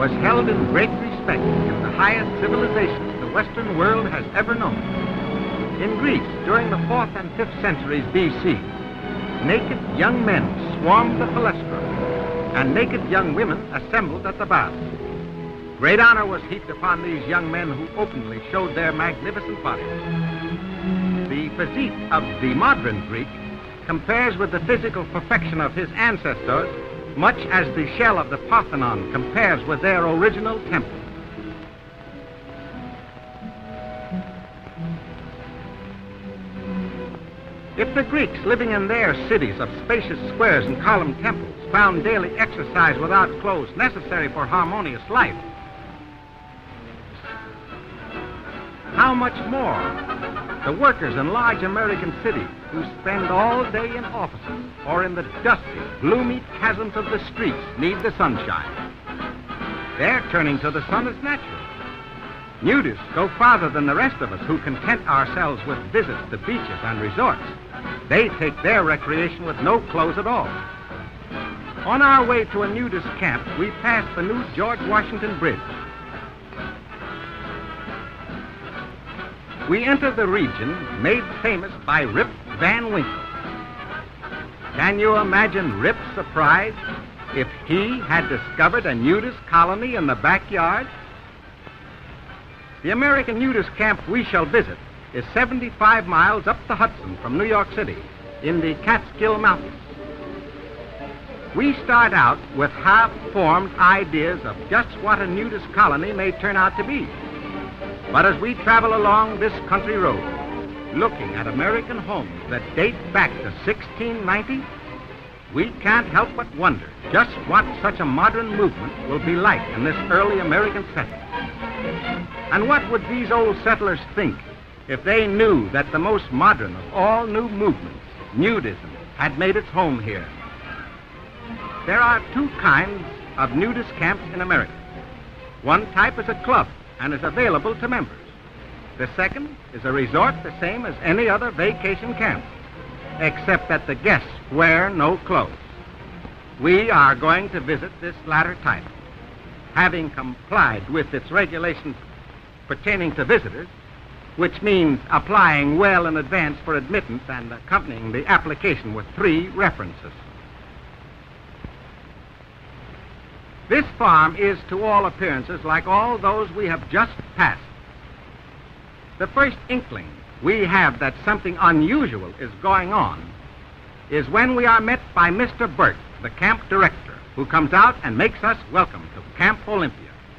was held in great respect in the highest civilization the Western world has ever known. In Greece, during the 4th and 5th centuries B.C., naked young men swarmed the palaestrum, and naked young women assembled at the baths. Great honor was heaped upon these young men who openly showed their magnificent bodies. The physique of the modern Greek compares with the physical perfection of his ancestors, much as the shell of the Parthenon compares with their original temple. If the Greeks living in their cities of spacious squares and columned temples found daily exercise without clothes necessary for harmonious life, how much more the workers in large American cities who spend all day in offices or in the dusty, gloomy chasms of the streets need the sunshine. Their turning to the sun is natural. Nudists go farther than the rest of us who content ourselves with visits to beaches and resorts. They take their recreation with no clothes at all. On our way to a nudist camp, we passed the new George Washington Bridge. We enter the region made famous by Rip Van Winkle. Can you imagine Rip's surprise if he had discovered a nudist colony in the backyard? The American nudist camp we shall visit is 75 miles up the Hudson from New York City in the Catskill Mountains. We start out with half-formed ideas of just what a nudist colony may turn out to be. But as we travel along this country road, looking at American homes that date back to 1690, we can't help but wonder just what such a modern movement will be like in this early American setting. And what would these old settlers think if they knew that the most modern of all new movements, nudism, had made its home here? There are two kinds of nudist camps in America. One type is a club and is available to members. The second is a resort the same as any other vacation camp, except that the guests wear no clothes. We are going to visit this latter type. Having complied with its regulations pertaining to visitors, which means applying well in advance for admittance and accompanying the application with 3 references. This farm is, to all appearances, like all those we have just passed. The first inkling we have that something unusual is going on is when we are met by Mr. Burt, the camp director, who comes out and makes us welcome to Camp Olympia.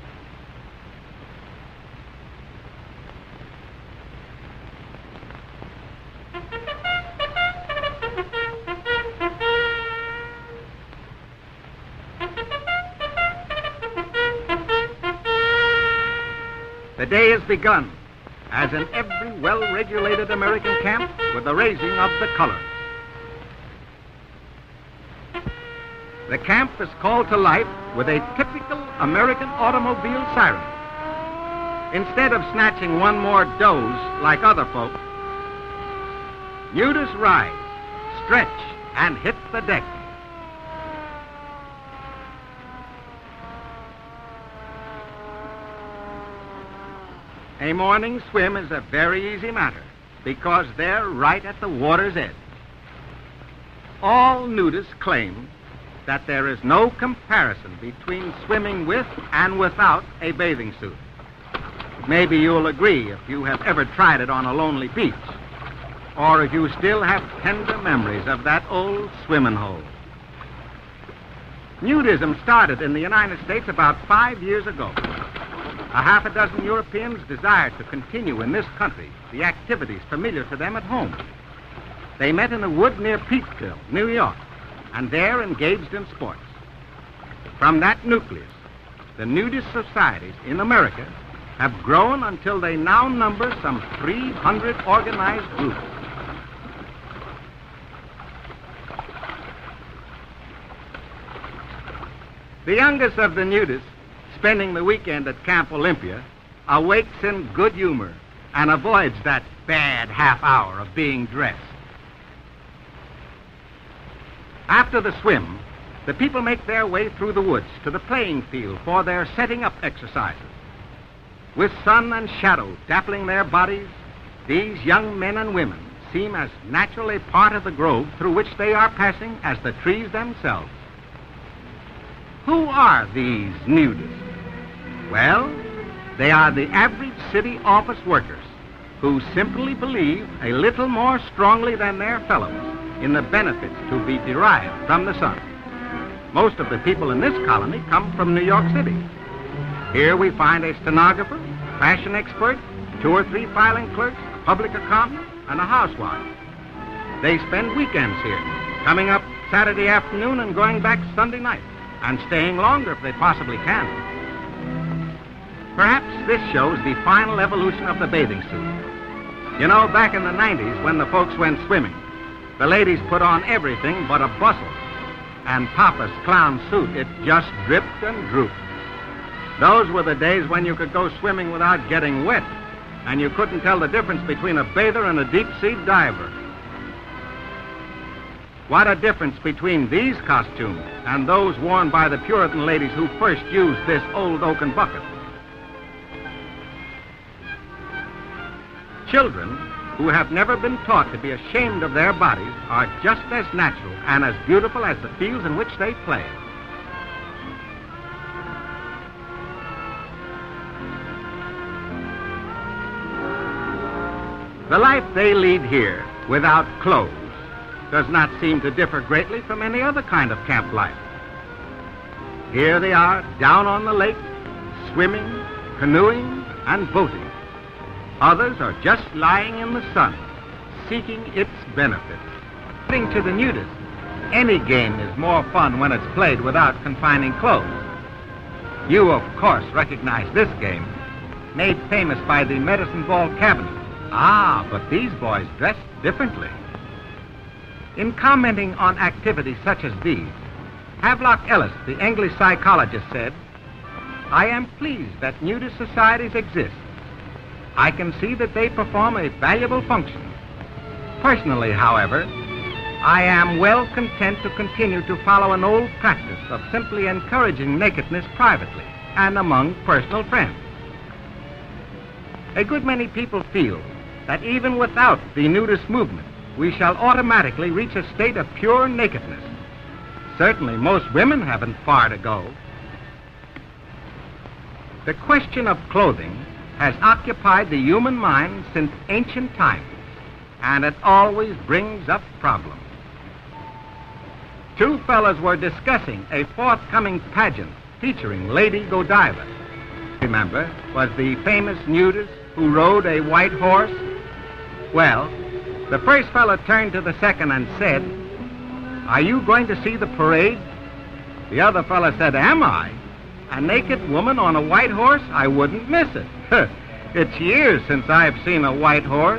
The day has begun, as in every well-regulated American camp, with the raising of the colors. The camp is called to life with a typical American automobile siren. Instead of snatching one more doze like other folk, nudists rise, stretch, and hit the deck. A morning swim is a very easy matter because they're right at the water's edge. All nudists claim that there is no comparison between swimming with and without a bathing suit. Maybe you'll agree if you have ever tried it on a lonely beach, or if you still have tender memories of that old swimming hole. Nudism started in the United States about 5 years ago. A half a dozen Europeans desired to continue in this country the activities familiar to them at home. They met in a wood near Peekskill, New York, and there engaged in sports. From that nucleus, the nudist societies in America have grown until they now number some 300 organized groups. The youngest of the nudists, spending the weekend at Camp Olympia, awakes in good humor and avoids that bad half hour of being dressed. After the swim, the people make their way through the woods to the playing field for their setting up exercises. With sun and shadow dappling their bodies, these young men and women seem as naturally part of the grove through which they are passing as the trees themselves. Who are these nudists? Well, they are the average city office workers who simply believe a little more strongly than their fellows in the benefits to be derived from the sun. Most of the people in this colony come from New York City. Here we find a stenographer, fashion expert, 2 or 3 filing clerks, a public accountant, and a housewife. They spend weekends here, coming up Saturday afternoon and going back Sunday night, and staying longer if they possibly can. Perhaps this shows the final evolution of the bathing suit. You know, back in the 90s, when the folks went swimming, the ladies put on everything but a bustle, and Papa's clown suit, it just dripped and drooped. Those were the days when you could go swimming without getting wet, and you couldn't tell the difference between a bather and a deep-sea diver. What a difference between these costumes and those worn by the Puritan ladies who first used this old oaken bucket. Children who have never been taught to be ashamed of their bodies are just as natural and as beautiful as the fields in which they play. The life they lead here without clothes does not seem to differ greatly from any other kind of camp life. Here they are down on the lake, swimming, canoeing, and boating. Others are just lying in the sun, seeking its benefits. According to the nudist, any game is more fun when it's played without confining clothes. You, of course, recognize this game, made famous by the Medicine Ball Cabinet. Ah, but these boys dress differently. In commenting on activities such as these, Havelock Ellis, the English psychologist, said, "I am pleased that nudist societies exist. I can see that they perform a valuable function. Personally, however, I am well content to continue to follow an old practice of simply encouraging nakedness privately and among personal friends. A good many people feel that even without the nudist movement, we shall automatically reach a state of pure nakedness. Certainly, most women haven't far to go. The question of clothing has occupied the human mind since ancient times, and it always brings up problems. 2 fellows were discussing a forthcoming pageant featuring Lady Godiva. Remember, was the famous nudist who rode a white horse? Well, the first fellow turned to the second and said, "Are you going to see the parade?" The other fellow said, "Am I? A naked woman on a white horse? I wouldn't miss it. It's years since I've seen a white horse."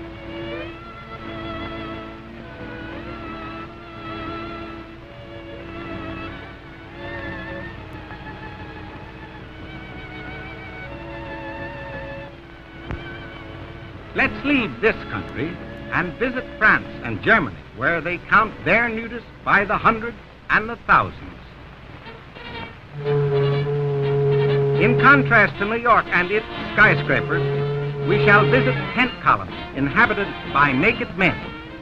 Let's leave this country and visit France and Germany, where they count their nudists by the hundreds and the thousands. In contrast to New York and its skyscrapers, we shall visit tent colonies inhabited by naked men.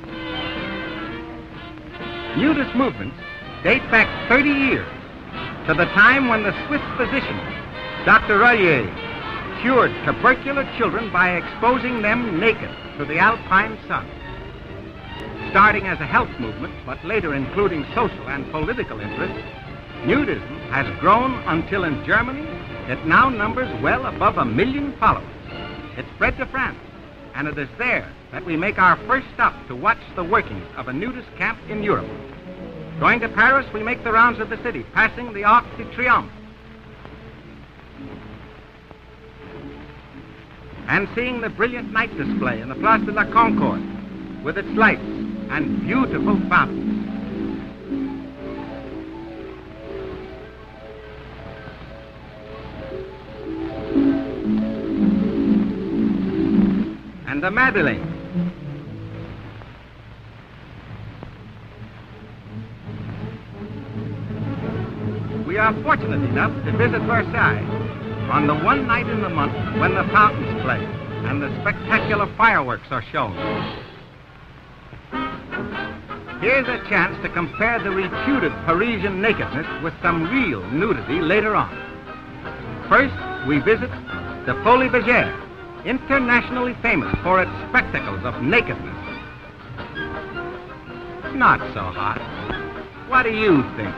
Nudist movements date back 30 years to the time when the Swiss physician, Dr. Rollier, cured tubercular children by exposing them naked to the alpine sun. Starting as a health movement, but later including social and political interests, nudism has grown until in Germany it now numbers well above 1 million followers. It spread to France, and it is there that we make our first stop to watch the workings of a nudist camp in Europe. Going to Paris, we make the rounds of the city, passing the Arc de Triomphe, and seeing the brilliant night display in the Place de la Concorde with its lights and beautiful fountains. And the Madeleine. we are fortunate enough to visit Versailles on the one night in the month when the fountains play and the spectacular fireworks are shown. Here's a chance to compare the reputed Parisian nakedness with some real nudity later on. First, we visit the volleyball, internationally famous for its spectacles of nakedness. Not so hot. What do you think?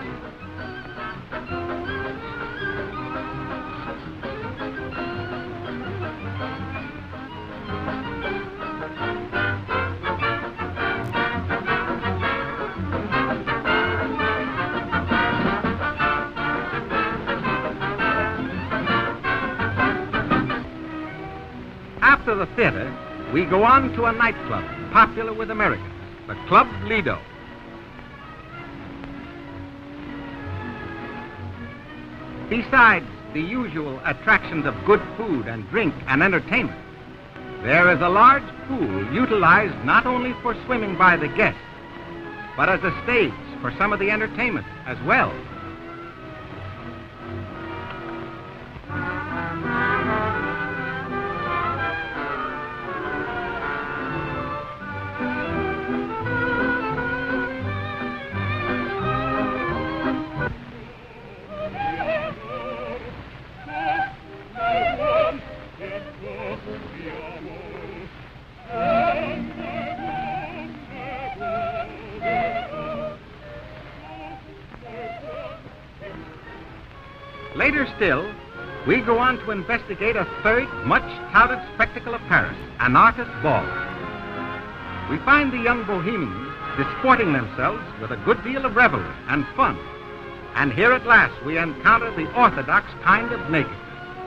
After the theater, we go on to a nightclub popular with Americans, the Club Lido. Besides the usual attractions of good food and drink and entertainment, there is a large pool utilized not only for swimming by the guests, but as a stage for some of the entertainment as well. Later still, we go on to investigate a third, much-touted spectacle of Paris, an artist ball. We find the young bohemians disporting themselves with a good deal of revelry and fun. And here at last we encounter the orthodox kind of nakedness.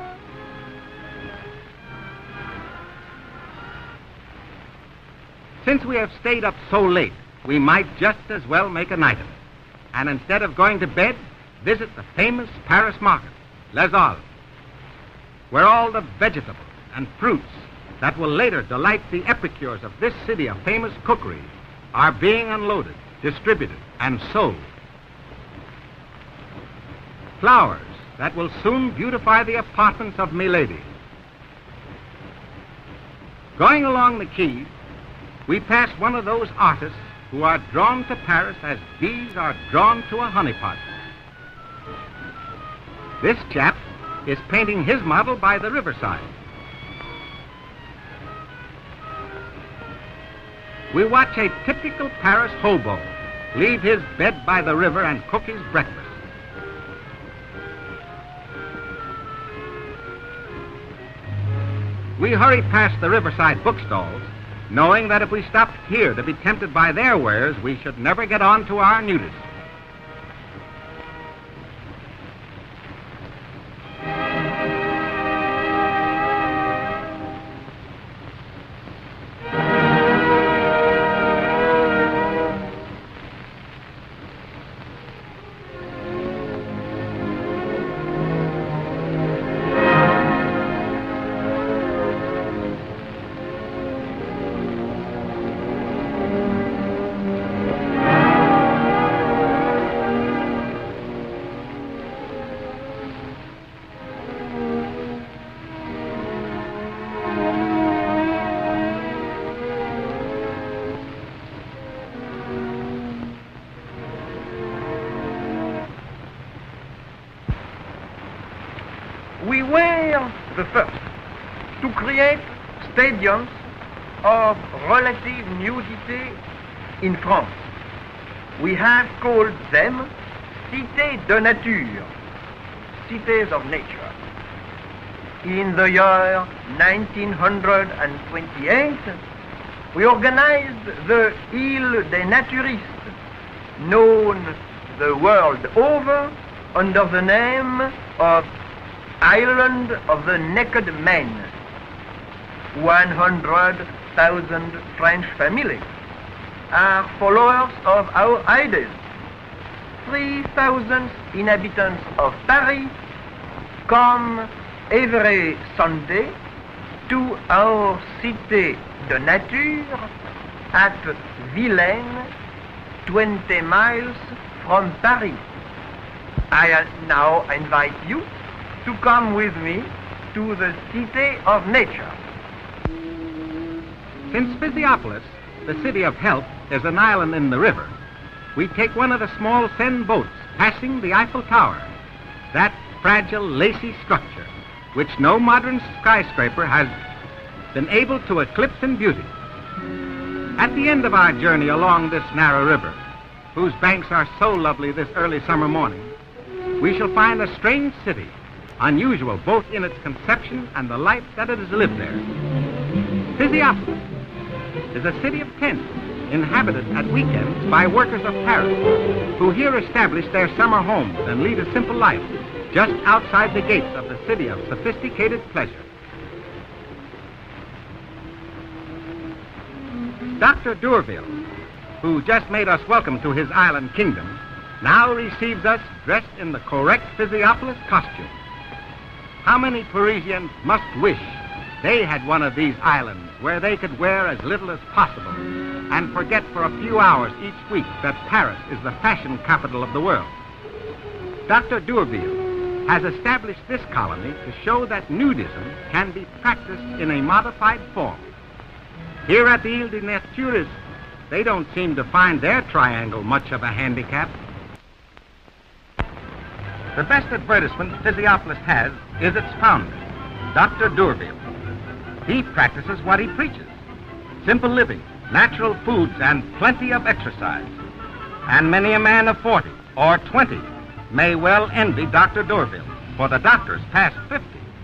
Since we have stayed up so late, we might just as well make a night of it. And instead of going to bed, visit the famous Paris market, Les Halles, where all the vegetables and fruits that will later delight the epicures of this city of famous cookery are being unloaded, distributed, and sold. Flowers that will soon beautify the apartments of milady. Going along the quays, we pass one of those artists who are drawn to Paris as bees are drawn to a honeypot. This chap is painting his model by the riverside. We watch a typical Paris hobo leave his bed by the river and cook his breakfast. We hurry past the riverside bookstalls, knowing that if we stopped here to be tempted by their wares, we should never get on to our nudist. We were the first to create stadiums of relative nudity in France. We have called them cités de nature, cities of nature. In the year 1928, we organized the Île des Naturistes, known the world over under the name of Island of the Naked Men. 100,000 French families are followers of our ideas. 3,000 inhabitants of Paris come every Sunday to our Cité de Nature at Vilaine, 20 miles from Paris. I now invite you to come with me to the Cité of Nature. Since Physiopolis, the city of health, is an island in the river, we take one of the small Seine boats passing the Eiffel Tower, that fragile, lacy structure which no modern skyscraper has been able to eclipse in beauty. At the end of our journey along this narrow river, whose banks are so lovely this early summer morning, we shall find a strange city, unusual both in its conception and the life that it has lived there. Physiopolis is a city of tents, inhabited at weekends by workers of Paris, who here establish their summer homes and lead a simple life just outside the gates of the city of sophisticated pleasure. Dr. D'Urville, who just made us welcome to his island kingdom, now receives us dressed in the correct Physiopolis costume. How many Parisians must wish they had one of these islands where they could wear as little as possible and forget for a few hours each week that Paris is the fashion capital of the world. Dr. D'Urville has established this colony to show that nudism can be practiced in a modified form. Here at the Ile des Natures, they don't seem to find their triangle much of a handicap. The best advertisement Physiopolis has is its founder, Dr. D'Urville. He practices what he preaches: simple living, natural foods, and plenty of exercise. And many a man of 40 or 20 may well envy Dr. D'Urville, for the doctor's past 50.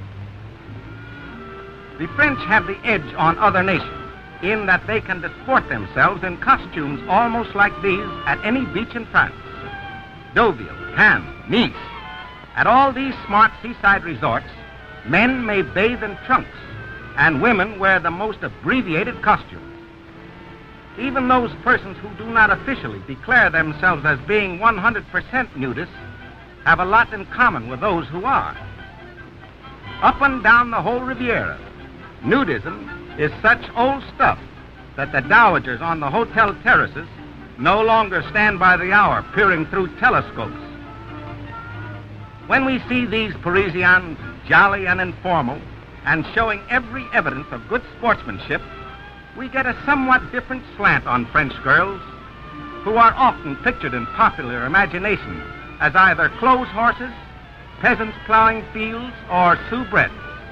The French have the edge on other nations in that they can disport themselves in costumes almost like these at any beach in France. Deauville, Cannes, Nice. At all these smart seaside resorts, men may bathe in trunks, and women wear the most abbreviated costumes. Even those persons who do not officially declare themselves as being 100% nudists have a lot in common with those who are. Up and down the whole Riviera, nudism is such old stuff that the dowagers on the hotel terraces no longer stand by the hour peering through telescopes. When we see these Parisians jolly and informal and showing every evidence of good sportsmanship, we get a somewhat different slant on French girls, who are often pictured in popular imagination as either clothes horses, peasants plowing fields, or soubrettes.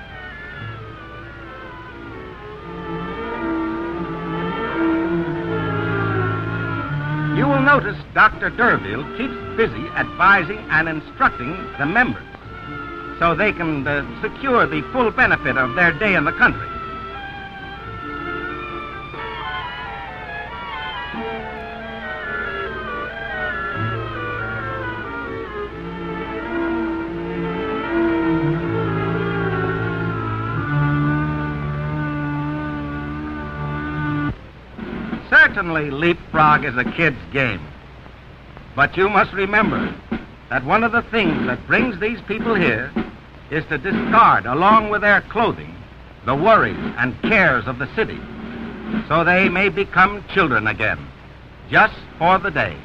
You will notice Dr. D'Urville keeps busy advising and instructing the members so they can secure the full benefit of their day in the country. Certainly, leapfrog is a kid's game. But you must remember that one of the things that brings these people here is to discard, along with their clothing, the worries and cares of the city, so they may become children again, just for the day.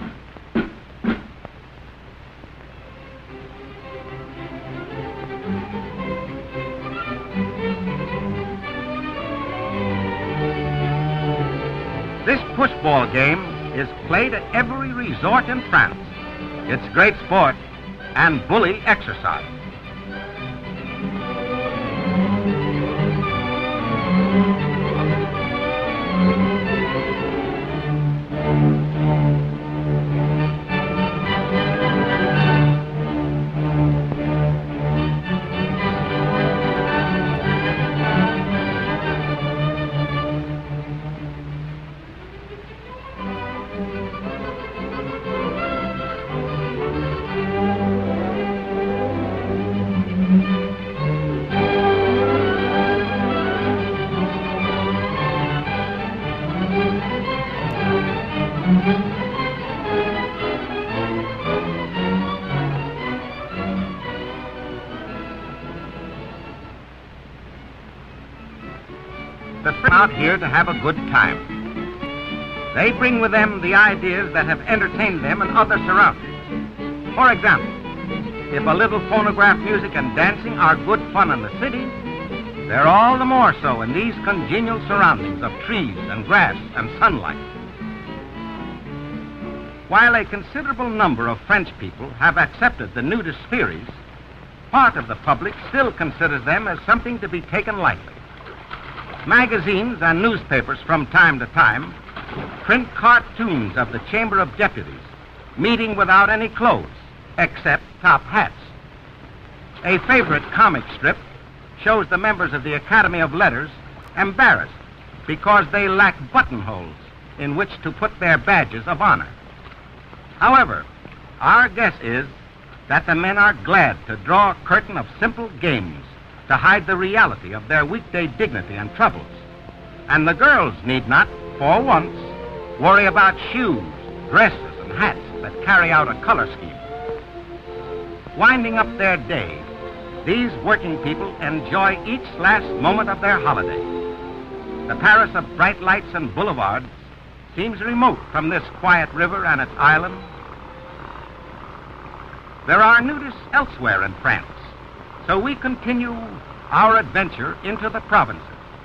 This pushball game is played at every resort in France. It's great sport and bully exercise. The friends out here to have a good time. They bring with them the ideas that have entertained them in other surroundings. For example, if a little phonograph music and dancing are good fun in the city, they're all the more so in these congenial surroundings of trees and grass and sunlight. While a considerable number of French people have accepted the nudist theories, part of the public still considers them as something to be taken lightly. Magazines and newspapers from time to time print cartoons of the Chamber of Deputies meeting without any clothes except top hats. A favorite comic strip shows the members of the Academy of Letters embarrassed because they lack buttonholes in which to put their badges of honor. However, our guess is that the men are glad to draw a curtain of simple games to hide the reality of their weekday dignity and troubles. And the girls need not, for once, worry about shoes, dresses, and hats that carry out a color scheme. Winding up their day, these working people enjoy each last moment of their holiday. The Paris of bright lights and boulevards seems remote from this quiet river and its island. There are nudists elsewhere in France, so we continue our adventure into the provinces.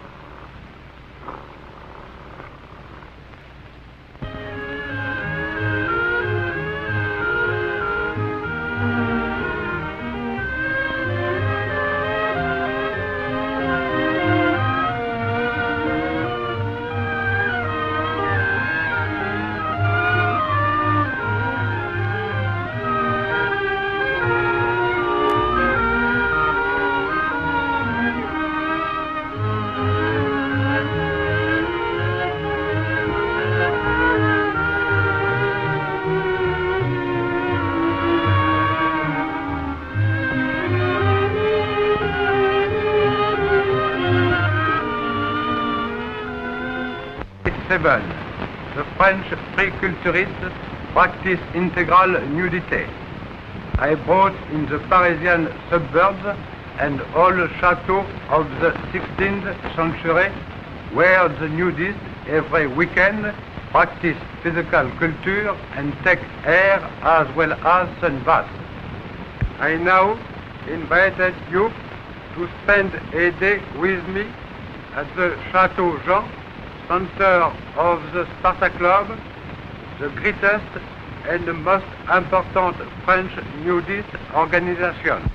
The French pre-culturists practice integral nudity. I brought in the Parisian suburbs and old chateaux of the 16th century where the nudists every weekend practice physical culture and take air as well as sunbaths. I now invited you to spend a day with me at the Chateau Jean, center of the Sparta Club, the greatest and the most important French nudist organization.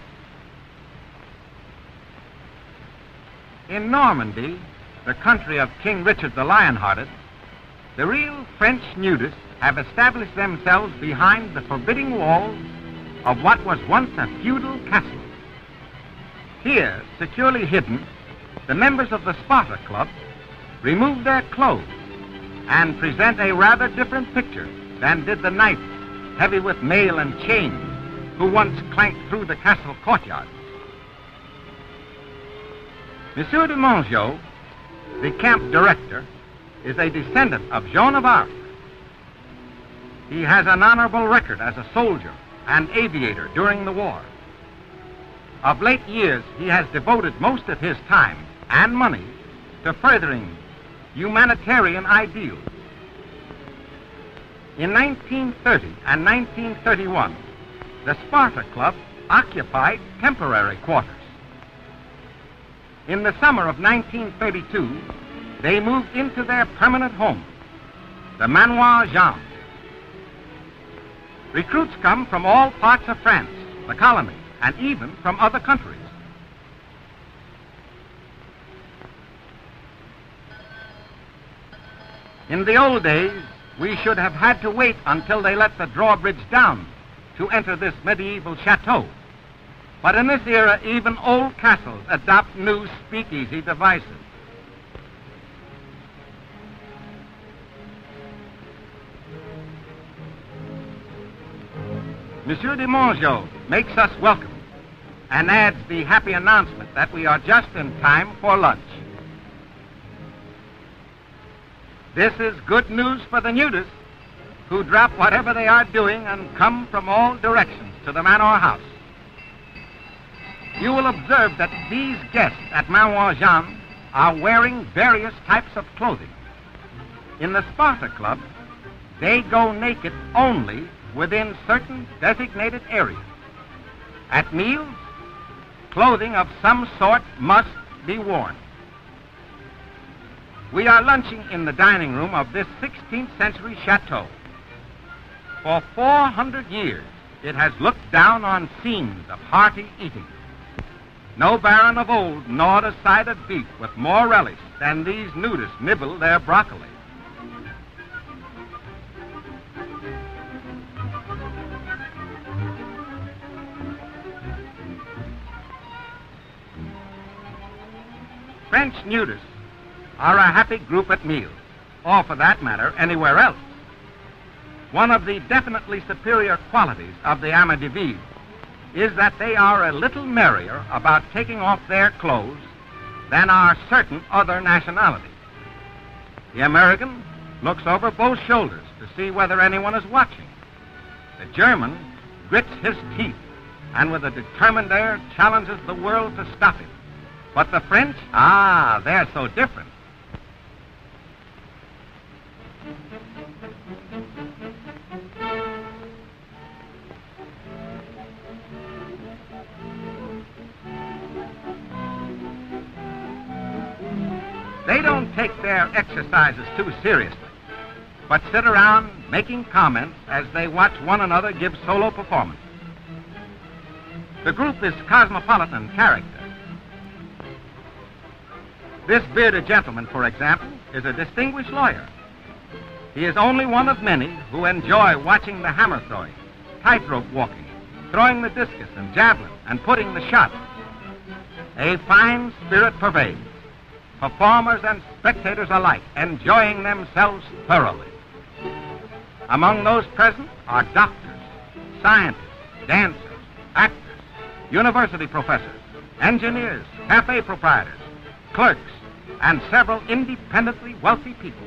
In Normandy, the country of King Richard the Lionhearted, the real French nudists have established themselves behind the forbidding walls of what was once a feudal castle. Here, securely hidden, the members of the Sparta Club remove their clothes and present a rather different picture than did the knights, heavy with mail and chains, who once clanked through the castle courtyards. Monsieur de Mongeau, the camp director, is a descendant of Joan of Arc. He has an honorable record as a soldier and aviator during the war. Of late years, he has devoted most of his time and money to furthering humanitarian ideals. In 1930 and 1931, the Sparta Club occupied temporary quarters. In the summer of 1932, they moved into their permanent home, the Manoir Jean. Recruits come from all parts of France, the colonies, and even from other countries. In the old days, we should have had to wait until they let the drawbridge down to enter this medieval chateau. But in this era, even old castles adopt new speakeasy devices. Monsieur de Mongeau makes us welcome and adds the happy announcement that we are just in time for lunch. This is good news for the nudists who drop whatever they are doing and come from all directions to the Manoir House. You will observe that these guests at Manoir Jean are wearing various types of clothing. In the Sparta Club, they go naked only within certain designated areas. At meals, clothing of some sort must be worn. We are lunching in the dining room of this 16th century chateau. For 400 years, it has looked down on scenes of hearty eating. No baron of old gnawed a side of beef with more relish than these nudists nibble their broccoli. French nudists are a happy group at meals, or for that matter, anywhere else. One of the definitely superior qualities of the amas de vivre is that they are a little merrier about taking off their clothes than are certain other nationalities. The American looks over both shoulders to see whether anyone is watching. The German grits his teeth and with a determined air challenges the world to stop him. But the French, they're so different. They don't take their exercises too seriously, but sit around making comments as they watch one another give solo performances. The group is cosmopolitan in character. This bearded gentleman, for example, is a distinguished lawyer. He is only one of many who enjoy watching the hammer throwing, tightrope walking, throwing the discus and javelin, and putting the shot. A fine spirit pervades, performers and spectators alike enjoying themselves thoroughly. Among those present are doctors, scientists, dancers, actors, university professors, engineers, cafe proprietors, clerks, and several independently wealthy people.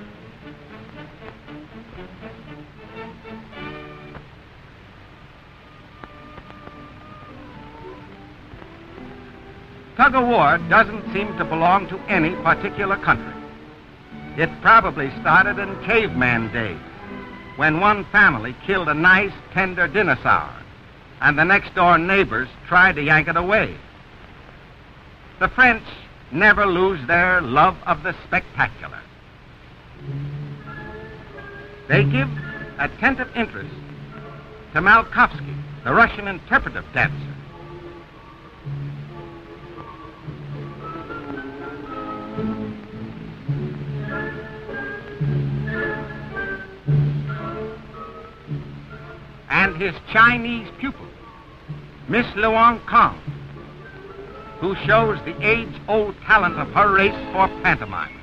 Tug-of-war doesn't seem to belong to any particular country. It probably started in caveman days, when one family killed a nice, tender dinosaur, and the next-door neighbors tried to yank it away. The French never lose their love of the spectacular. They give attentive interest to Malkovsky, the Russian interpretive dancer. And his Chinese pupil, Miss Luong Kong, who shows the age-old talent of her race for pantomime.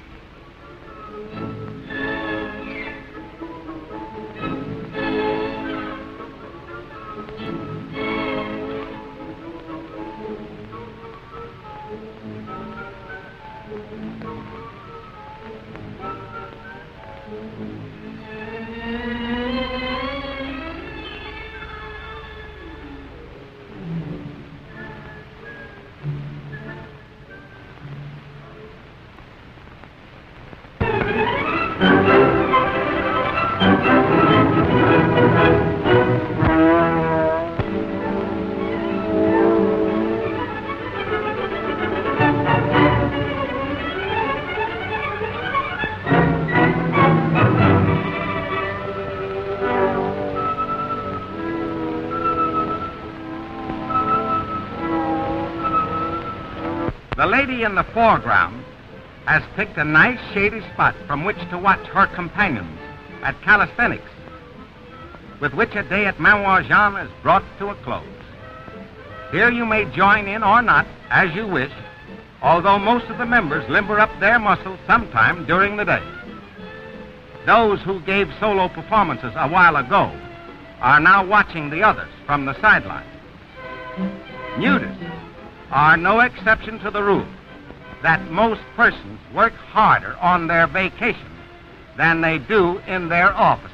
The lady in the foreground has picked a nice shady spot from which to watch her companions at calisthenics, with which a day at Manoir Jean is brought to a close. Here you may join in or not, as you wish, although most of the members limber up their muscles sometime during the day. Those who gave solo performances a while ago are now watching the others from the sidelines. Nudists are no exception to the rule that most persons work harder on their vacation than they do in their offices.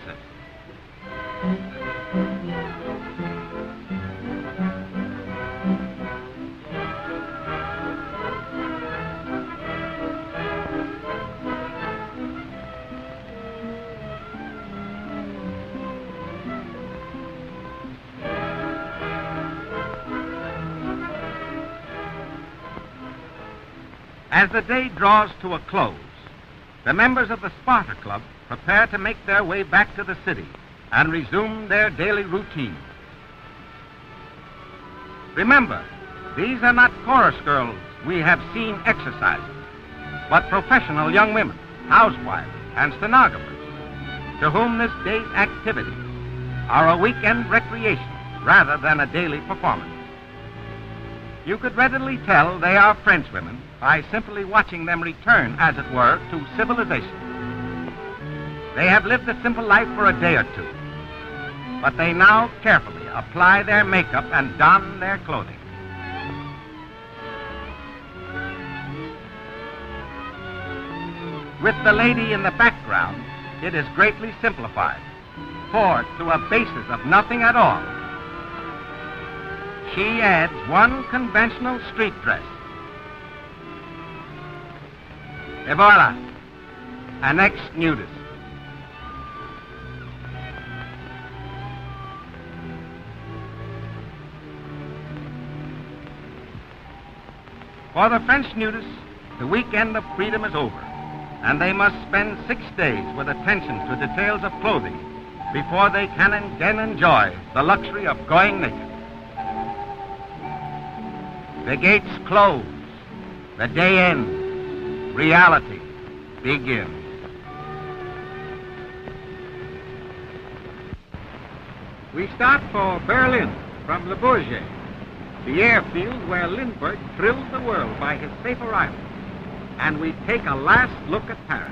As the day draws to a close, the members of the Sparta Club prepare to make their way back to the city and resume their daily routine. Remember, these are not chorus girls we have seen exercising, but professional young women, housewives, and stenographers, to whom this day's activities are a weekend recreation rather than a daily performance. You could readily tell they are Frenchwomen by simply watching them return, as it were, to civilization. They have lived a simple life for a day or two, but they now carefully apply their makeup and don their clothing. With the lady in the background, it is greatly simplified, poured to a basis of nothing at all. She adds one conventional street dress. Et voila, an ex-nudist. For the French nudists, the weekend of freedom is over, and they must spend 6 days with attention to details of clothing before they can again enjoy the luxury of going naked. The gates close, the day ends, reality begins. We start for Berlin from Le Bourget, the airfield where Lindbergh thrilled the world by his safe arrival, and we take a last look at Paris.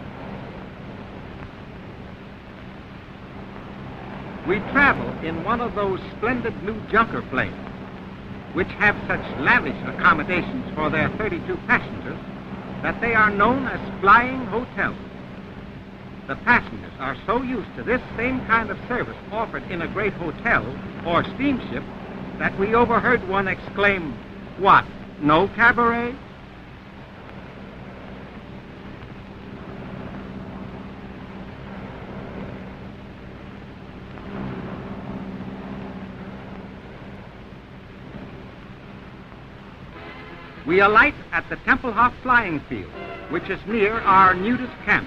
We travel in one of those splendid new junker planes, which have such lavish accommodations for their 32 passengers that they are known as flying hotels. The passengers are so used to this same kind of service offered in a great hotel or steamship that we overheard one exclaim, "What, no cabaret?" We alight at the Tempelhof flying field, which is near our nudist camp.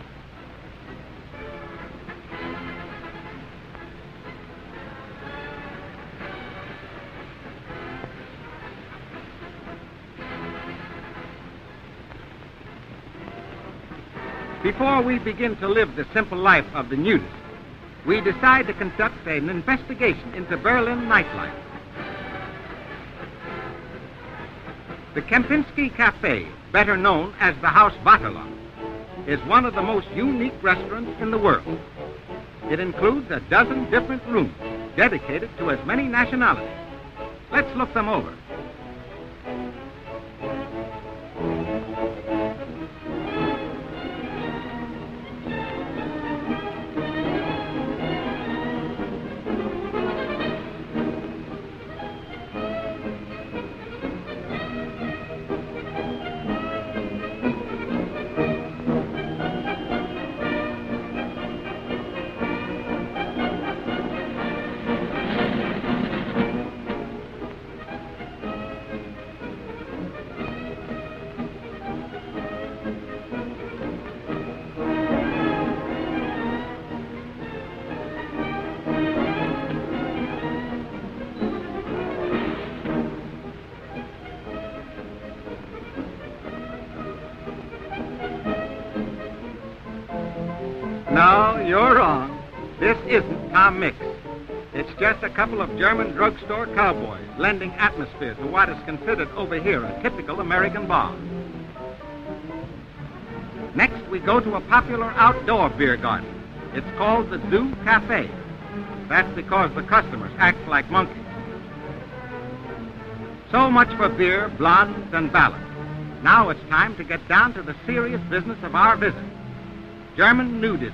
Before we begin to live the simple life of the nudist, we decide to conduct an investigation into Berlin nightlife. The Kempinski Cafe, better known as the House Vaterland, is one of the most unique restaurants in the world. It includes a dozen different rooms dedicated to as many nationalities. Let's look them over. No, you're wrong. This isn't Tom Mix. It's just a couple of German drugstore cowboys lending atmosphere to what is considered over here a typical American bar. Next, we go to a popular outdoor beer garden. It's called the Zoo Cafe. That's because the customers act like monkeys. So much for beer, blondes, and ballads. Now it's time to get down to the serious business of our visit. German nudism.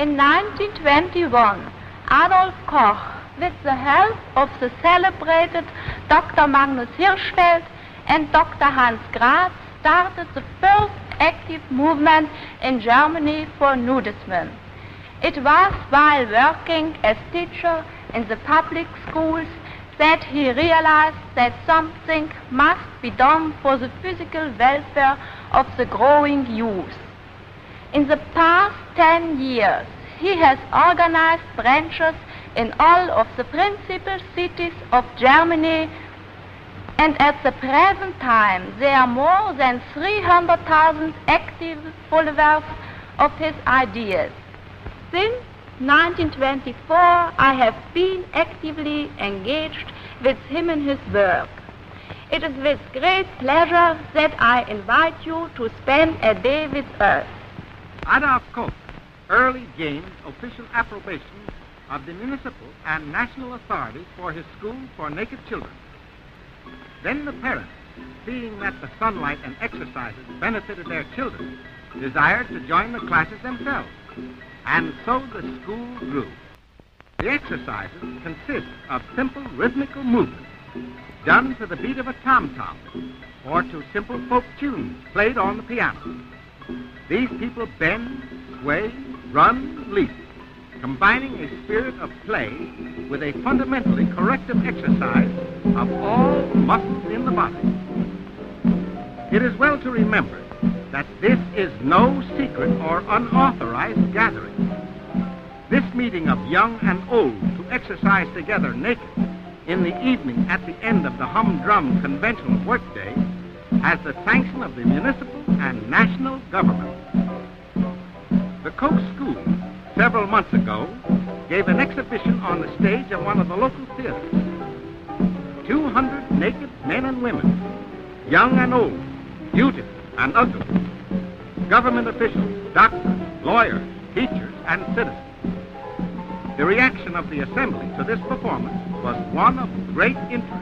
In 1921, Adolf Koch, with the help of the celebrated Dr. Magnus Hirschfeld and Dr. Hans Graz, started the first active movement in Germany for nudism. It was while working as teacher in the public schools that he realized that something must be done for the physical welfare of the growing youth. In the past 10 years, he has organized branches in all of the principal cities of Germany, and at the present time there are more than 300,000 active followers of his ideas. Since 1924, I have been actively engaged with him in his work. It is with great pleasure that I invite you to spend a day with us. Adolf Koch early gained official approbation of the municipal and national authorities for his school for naked children. Then the parents, seeing that the sunlight and exercises benefited their children, desired to join the classes themselves, and so the school grew. The exercises consist of simple rhythmical movements done to the beat of a tom-tom or to simple folk tunes played on the piano. These people bend, sway, run, leap, combining a spirit of play with a fundamentally corrective exercise of all muscles in the body. It is well to remember that this is no secret or unauthorized gathering. This meeting of young and old to exercise together naked in the evening at the end of the humdrum conventional workday has the sanction of the municipal and national government. The Koch School, several months ago, gave an exhibition on the stage of one of the local theaters. 200 naked men and women, young and old, beautiful and ugly, government officials, doctors, lawyers, teachers, and citizens. The reaction of the assembly to this performance was one of great interest.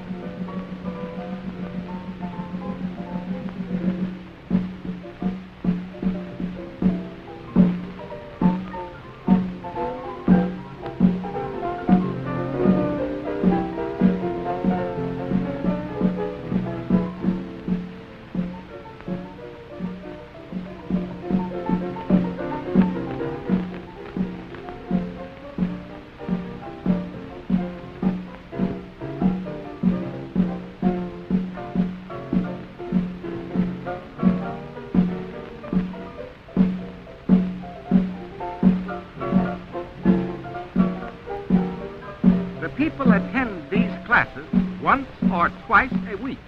People attend these classes once or twice a week.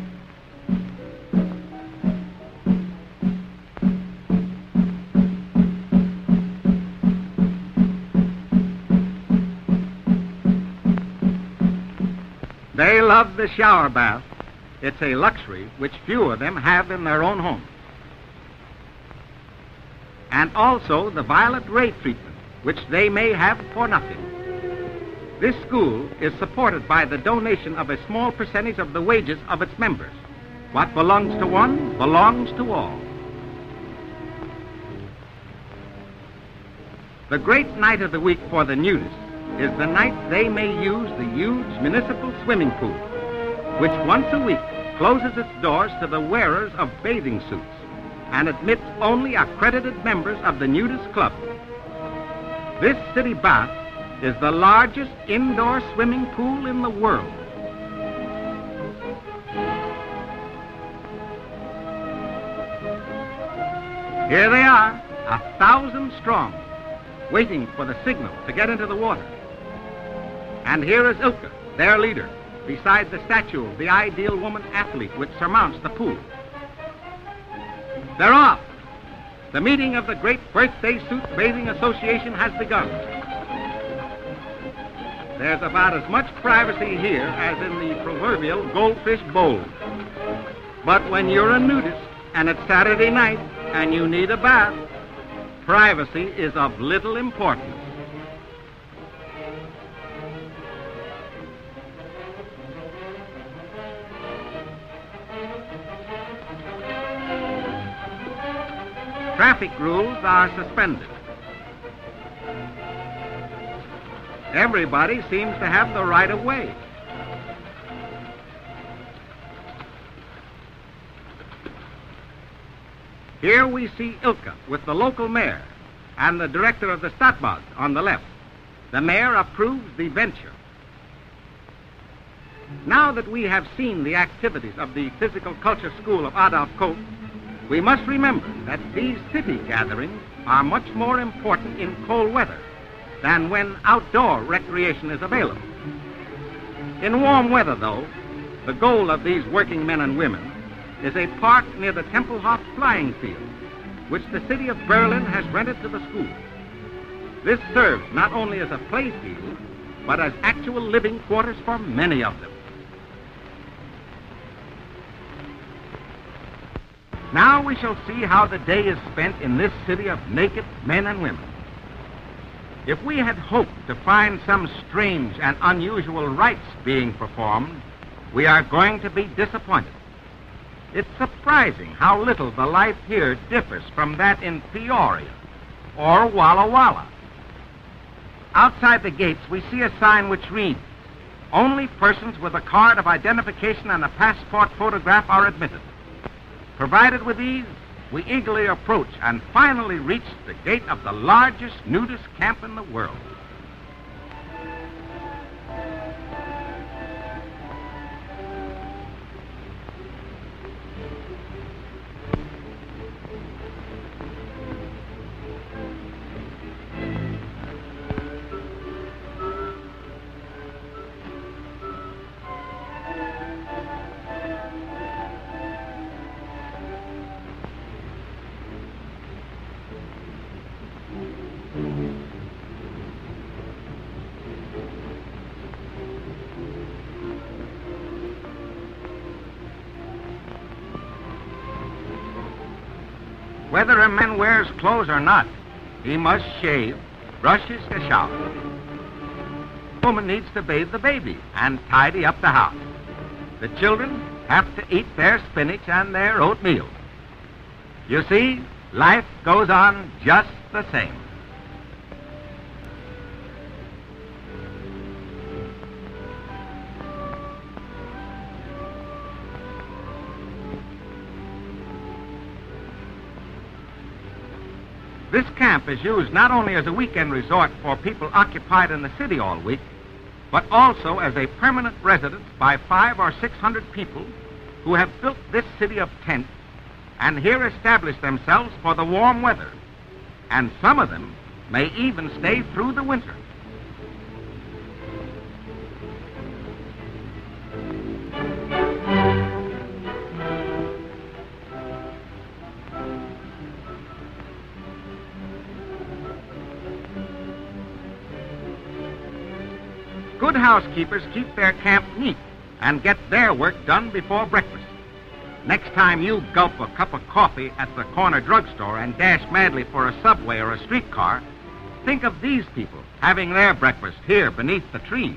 They love the shower bath. It's a luxury which few of them have in their own homes. And also the violet ray treatment, which they may have for nothing. This school is supported by the donation of a small percentage of the wages of its members. What belongs to one belongs to all. The great night of the week for the nudists is the night they may use the huge municipal swimming pool, which once a week closes its doors to the wearers of bathing suits and admits only accredited members of the nudist club. This city bath is the largest indoor swimming pool in the world. Here they are, 1,000 strong, waiting for the signal to get into the water. And here is Ilka, their leader, beside the statue of the ideal woman athlete which surmounts the pool. They're off. The meeting of the Great Birthday Suit Bathing Association has begun. There's about as much privacy here as in the proverbial goldfish bowl. But when you're a nudist and it's Saturday night and you need a bath, privacy is of little importance. Traffic rules are suspended. Everybody seems to have the right of way. Here we see Ilka with the local mayor and the director of the Stadtbad on the left. The mayor approves the venture. Now that we have seen the activities of the Physical Culture School of Adolf Koch, we must remember that these city gatherings are much more important in cold weather than when outdoor recreation is available. In warm weather, though, the goal of these working men and women is a park near the Tempelhof flying field, which the city of Berlin has rented to the school. This serves not only as a play field, but as actual living quarters for many of them. Now we shall see how the day is spent in this city of naked men and women. If we had hoped to find some strange and unusual rites being performed, we are going to be disappointed. It's surprising how little the life here differs from that in Peoria or Walla Walla. Outside the gates, we see a sign which reads, "Only persons with a card of identification and a passport photograph are admitted." Provided with these, we eagerly approach and finally reach the gate of the largest nudist camp in the world. Whether a man wears clothes or not, he must shave, brush his shower. The woman needs to bathe the baby and tidy up the house. The children have to eat their spinach and their oatmeal. You see, life goes on just the same. This camp is used not only as a weekend resort for people occupied in the city all week, but also as a permanent residence by 500 or 600 people who have built this city of tents and here established themselves for the warm weather. And some of them may even stay through the winter. Good housekeepers keep their camp neat and get their work done before breakfast. Next time you gulp a cup of coffee at the corner drugstore and dash madly for a subway or a streetcar, think of these people having their breakfast here beneath the trees.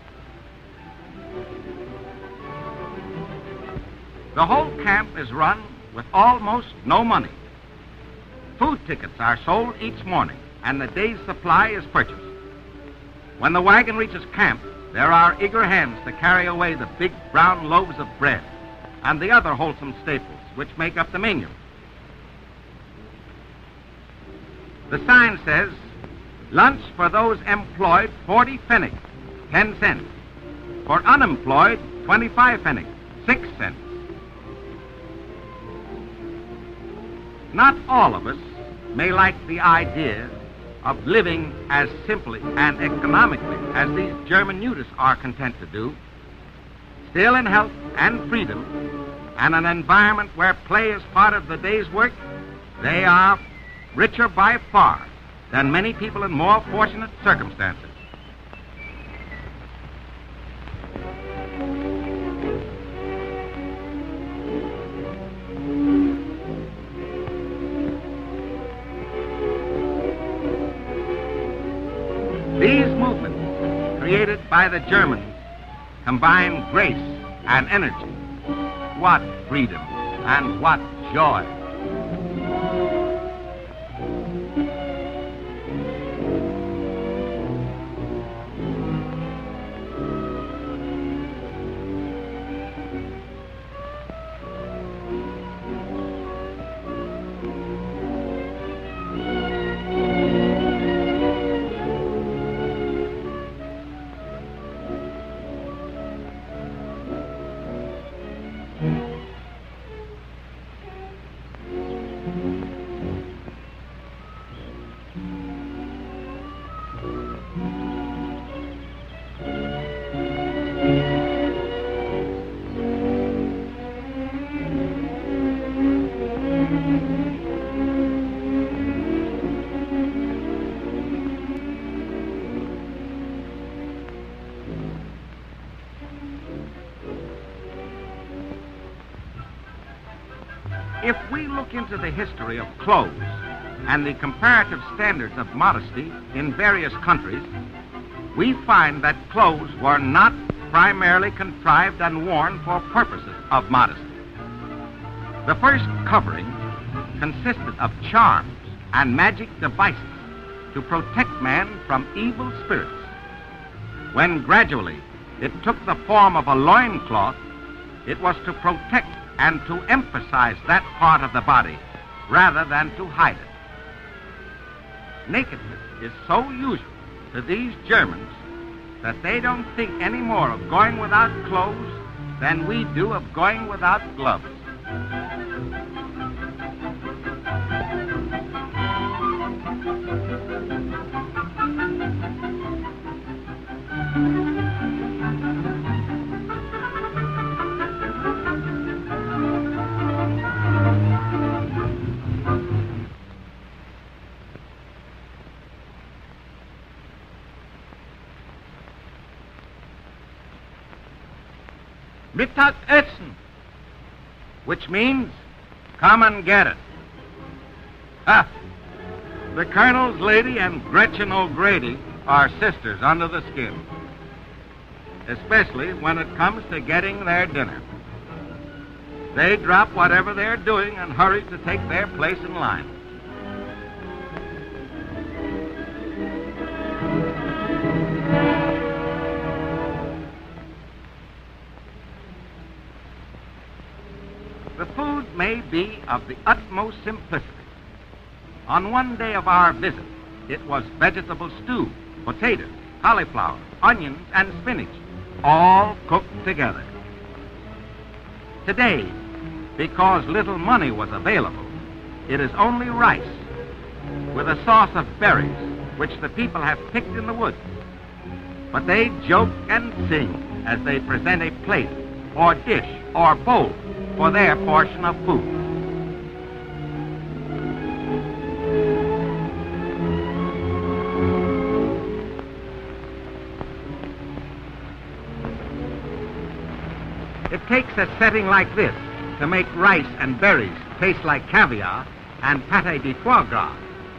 The whole camp is run with almost no money. Food tickets are sold each morning, and the day's supply is purchased. When the wagon reaches camp, there are eager hands to carry away the big brown loaves of bread and the other wholesome staples which make up the menu. The sign says, lunch for those employed, 40 pfennig, 10 cents. For unemployed, 25 pfennig, 6 cents. Not all of us may like the idea of living as simply and economically as these German nudists are content to do. Still, in health and freedom and an environment where play is part of the day's work, they are richer by far than many people in more fortunate circumstances. These movements, created by the Germans, combine grace and energy. What freedom and what joy! If we look into the history of clothes and the comparative standards of modesty in various countries, we find that clothes were not primarily contrived and worn for purposes of modesty. The first covering consisted of charms and magic devices to protect man from evil spirits. When gradually it took the form of a loincloth, it was to protect and to emphasize that part of the body rather than to hide it. Nakedness is so usual to these Germans that they don't think any more of going without clothes than we do of going without gloves. Mittagessen, which means come and get it. Ah, the Colonel's lady and Gretchen O'Grady are sisters under the skin, especially when it comes to getting their dinner. They drop whatever they're doing and hurry to take their place in line. The food may be of the utmost simplicity. On one day of our visit, it was vegetable stew, potatoes, cauliflower, onions, and spinach, all cooked together. Today, because little money was available, it is only rice with a sauce of berries, which the people have picked in the woods. But they joke and sing as they present a plate or dish or bowl for their portion of food. It takes a setting like this to make rice and berries taste like caviar and pâté de foie gras.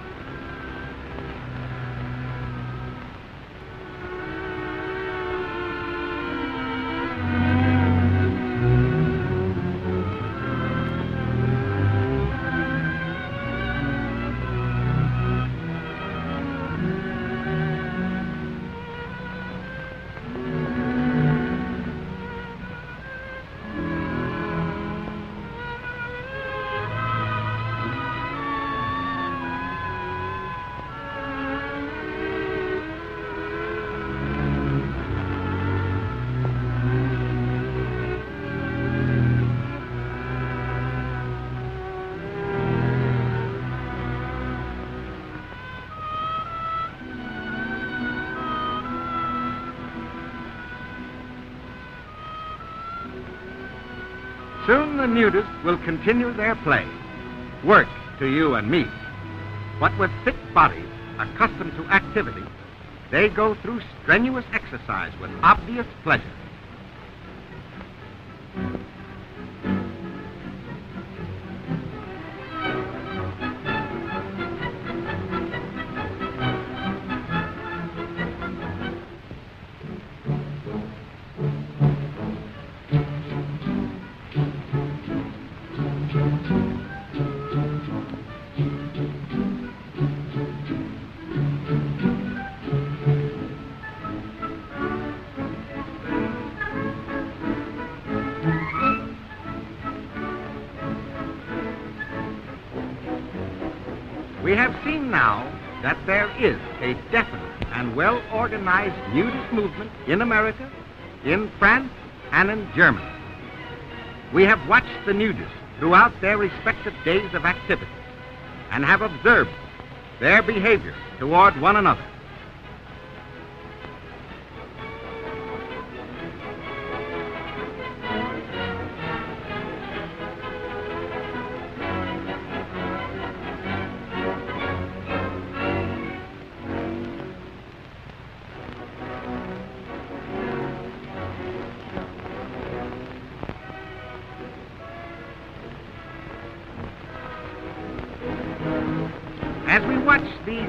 Soon the nudists will continue their play, work to you and me. But with fit bodies accustomed to activity, they go through strenuous exercise with obvious pleasure. We have seen now that there is a definite and well-organized nudist movement in America, in France, and in Germany. We have watched the nudists throughout their respective days of activity and have observed their behavior toward one another.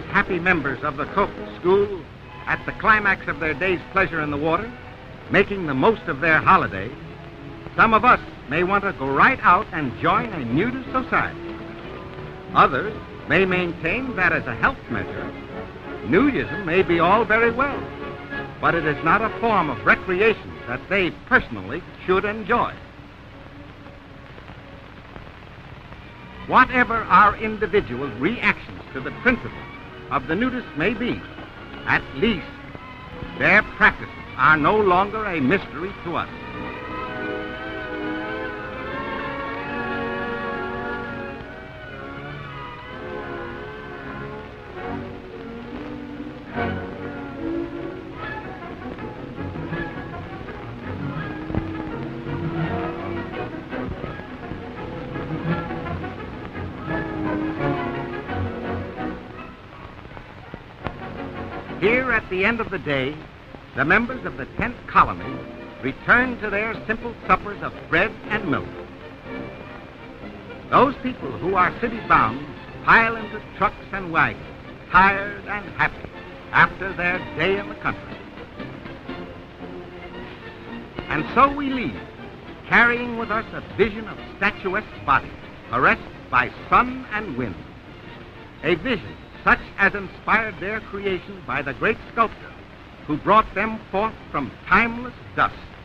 happy members of the Cook School, at the climax of their day's pleasure in the water, making the most of their holiday, some of us may want to go right out and join a nudist society. Others may maintain that as a health measure, nudism may be all very well, but it is not a form of recreation that they personally should enjoy. Whatever our individual reactions to the principles of the nudist may be, at least their practices are no longer a mystery to us. Here at the end of the day, the members of the 10th colony return to their simple suppers of bread and milk. Those people who are city-bound pile into trucks and wagons, tired and happy after their day in the country. And so we leave, carrying with us a vision of statuesque bodies, caressed by sun and wind, a vision such as inspired their creation by the great sculptor who brought them forth from timeless dust.